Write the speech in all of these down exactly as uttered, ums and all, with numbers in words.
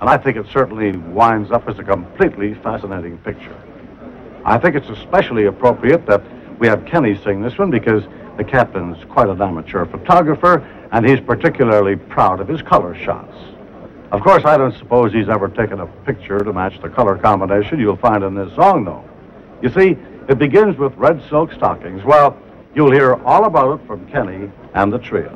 And I think it certainly winds up as a completely fascinating picture. I think it's especially appropriate that we have Kenny sing this one because the captain's quite an amateur photographer, and he's particularly proud of his color shots. Of course, I don't suppose he's ever taken a picture to match the color combination you'll find in this song, though. You see, it begins with red silk stockings. Well, you'll hear all about it from Kenny and the trio.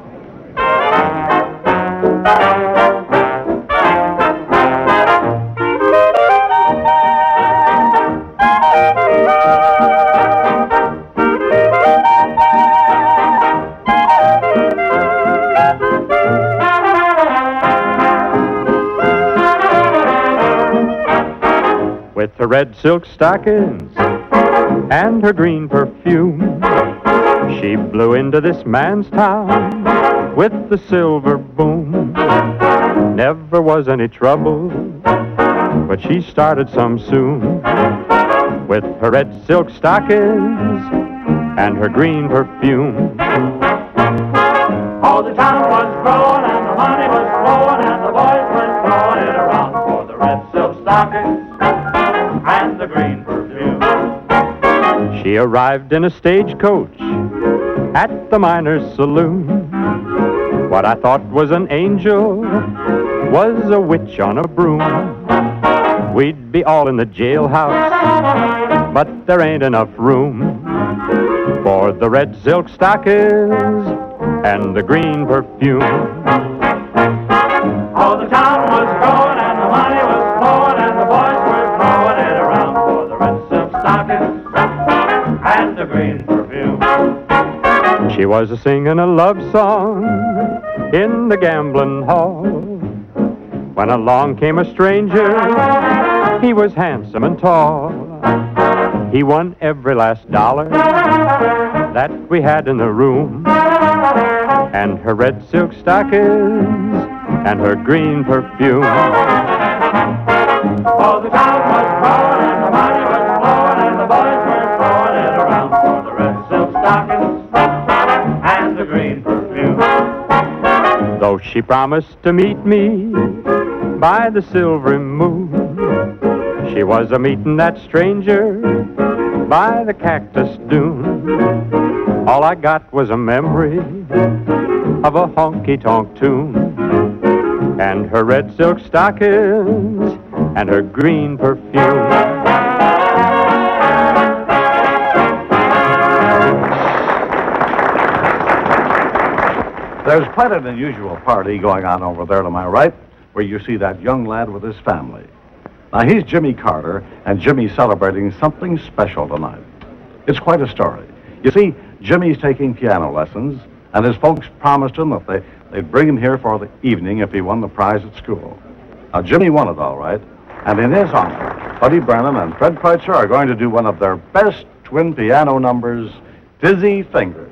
With her red silk stockings and her green perfume, she blew into this man's town with the silver boom. Never was any trouble, but she started some soon. With her red silk stockings and her green perfume. All the town was growing and the money was flowing and the boys were throwing it around for the red silk stockings and the green perfume. She arrived in a stagecoach at the Miners' Saloon. What I thought was an angel was a witch on a broom. We'd be all in the jailhouse, but there ain't enough room for the red silk stockings and the green perfume. All the town was growing and the money was flowing and the boys were throwing it around for the red silk stockings and the green perfume. She was a singing a love song in the gambling hall when along came a stranger. He was handsome and tall. He won every last dollar that we had in the room, and her red silk stockings and her green perfume. All the town was growing and the money was flowing and the boys were throwing it around for the red silk stockings and the green perfume. Though she promised to meet me by the silvery moon, she was a meeting that stranger by the cactus dune. All I got was a memory of a honky-tonk tune and her red silk stockings and her green perfume. There's quite an unusual party going on over there to my right, where you see that young lad with his family. Now, he's Jimmy Carter, and Jimmy's celebrating something special tonight. It's quite a story. You see, Jimmy's taking piano lessons, and his folks promised him that they, they'd bring him here for the evening if he won the prize at school. Now, Jimmy won it all right, and in his honor, Buddy Brennan and Fred Preitzer are going to do one of their best twin piano numbers, Dizzy Fingers.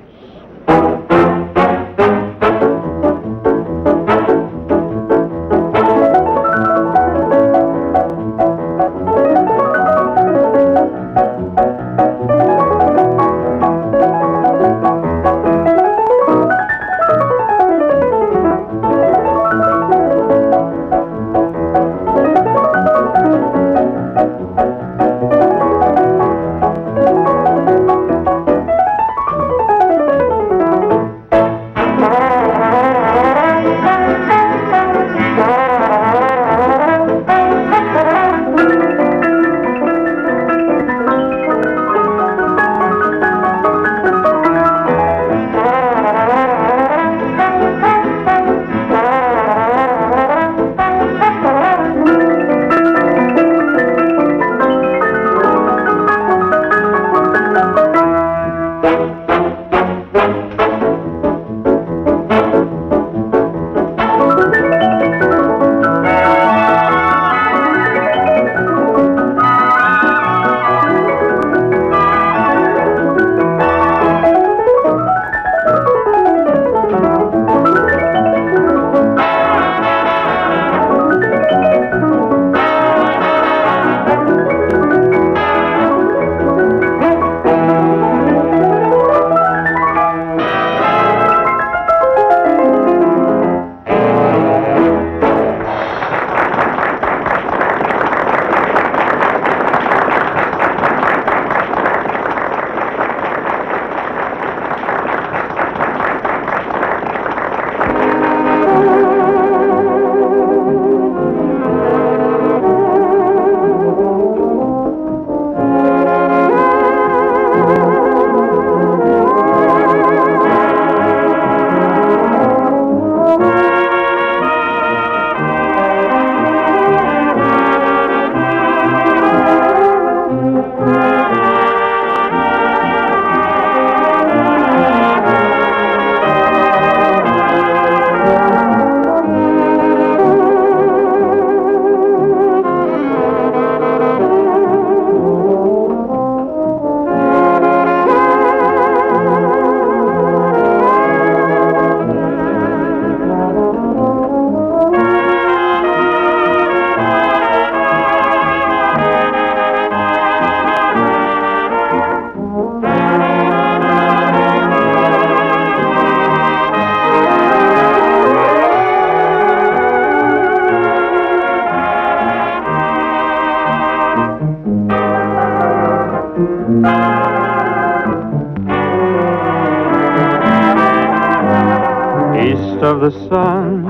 of the sun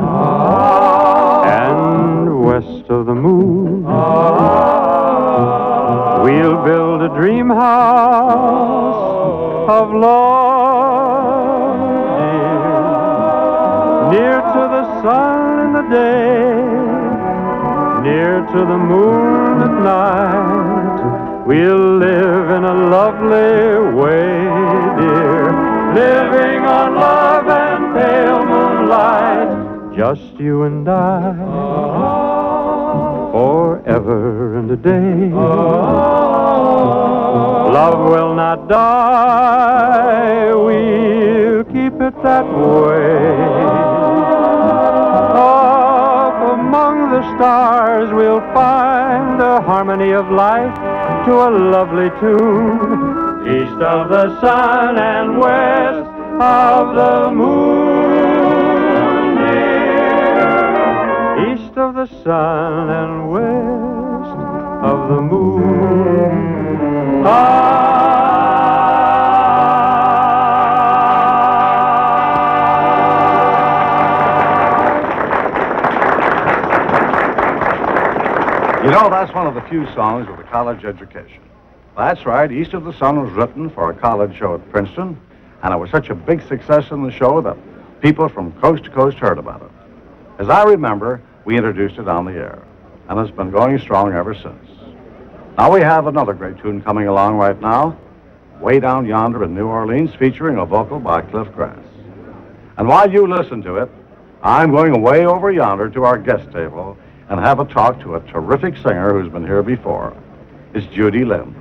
and west of the moon. We'll build a dream house of love, dear, near to the sun in the day, near to the moon at night. We'll live in a lovely way, dear, living on love and pale moonlight, just you and I, forever and a day. Love will not die, we'll keep it that way. Up among the stars we'll find the harmony of life to a lovely tune, east of the sun and west of the moon, dear. East of the sun and west of the moon. Ah. You know, that's one of the few songs with a college education. That's right, East of the Sun was written for a college show at Princeton, and it was such a big success in the show that people from coast to coast heard about it. As I remember, we introduced it on the air, and it's been going strong ever since. Now we have another great tune coming along right now, Way Down Yonder in New Orleans, featuring a vocal by Cliff Grass. And while you listen to it, I'm going way over yonder to our guest table and have a talk to a terrific singer who's been here before. It's Judy Lynn.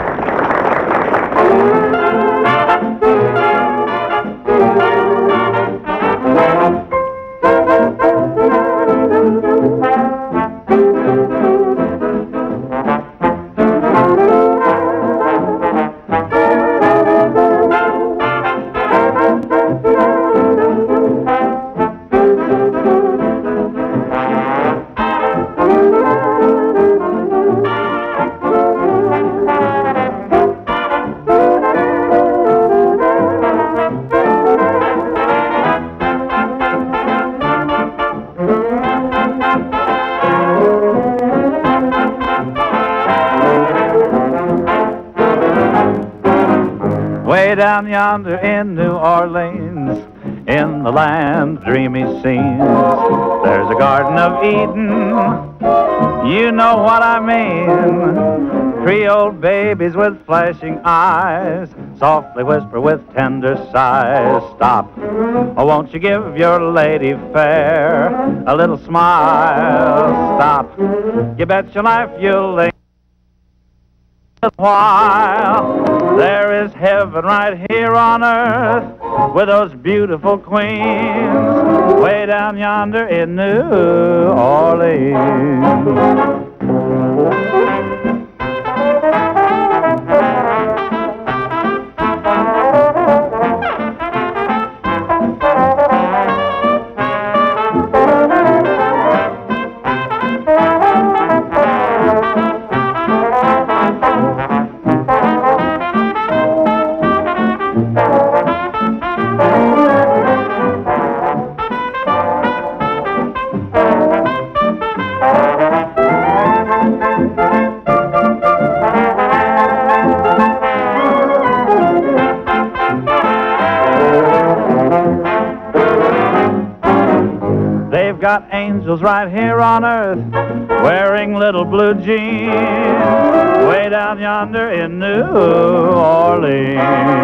Way down yonder in New Orleans, in the land of dreamy scenes, there's a Garden of Eden, you know what I mean. Three old babies with flashing eyes softly whisper with tender sighs, stop, oh won't you give your lady fair a little smile, stop, you bet your life you'll linger a while. There is heaven right here on earth with those beautiful queens way down yonder in New Orleans. Got angels right here on earth wearing little blue jeans way down yonder in New Orleans.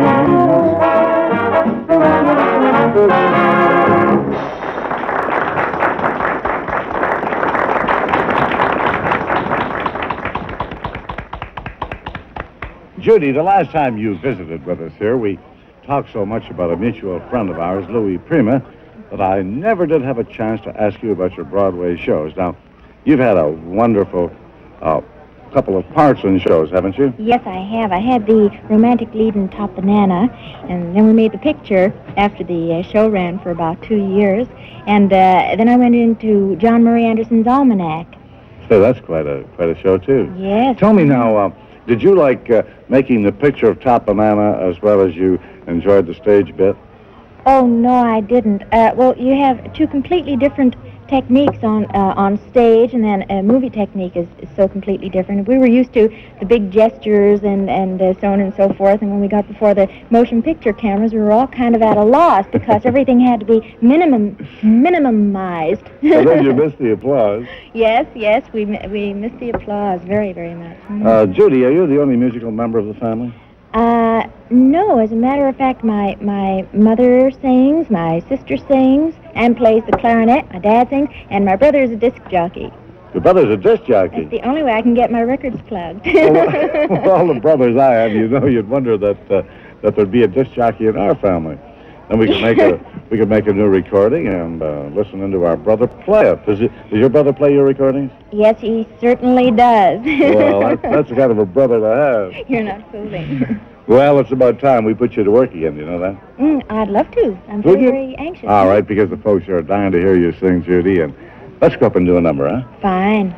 Judy, the last time you visited with us here, we talked so much about a mutual friend of ours, Louis Prima, that I never did have a chance to ask you about your Broadway shows. Now, you've had a wonderful uh, couple of parts in shows, haven't you? Yes, I have. I had the romantic lead in Top Banana, and then we made the picture after the uh, show ran for about two years, and uh, then I went into John Murray Anderson's Almanac. So that's quite a quite a show, too. Yes. Tell me now, uh, did you like uh, making the picture of Top Banana as well as you enjoyed the stage bit? Oh, no, I didn't. Uh, well, you have two completely different techniques on uh, on stage, and then a movie technique is, is so completely different. We were used to the big gestures and, and uh, so on and so forth, and when we got before the motion picture cameras, we were all kind of at a loss because everything had to be minimum minimumized. So then you missed the applause. Yes, yes, we mi- we missed the applause very, very much. Mhm. Uh, Judy, are you the only musical member of the family? Uh, no, as a matter of fact, my, my mother sings, my sister sings, and plays the clarinet, my dad sings, and my brother is a disc jockey. Your brother's a disc jockey. That's the only way I can get my records plugged. Well, with all the brothers I have, you know, you'd wonder that uh, that there'd be a disc jockey in our family. Then we could make a we could make a new recording and uh, listen into our brother play it. Does, it. does your brother play your recordings? Yes, he certainly does. Well, that's, that's the kind of a brother to have. You're not fooling. Well, it's about time we put you to work again, you know that? Mm, I'd love to. I'm Would very, you? very anxious. All right, because the folks are dying to hear you sing, Judy, and let's go up and do a number, huh? Fine.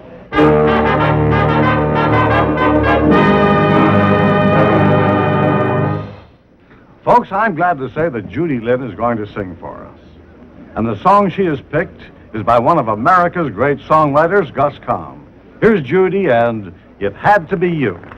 Folks, I'm glad to say that Judy Lynn is going to sing for us. And the song she has picked is by one of America's great songwriters, Gus Kahn. Here's Judy and It Had to Be You.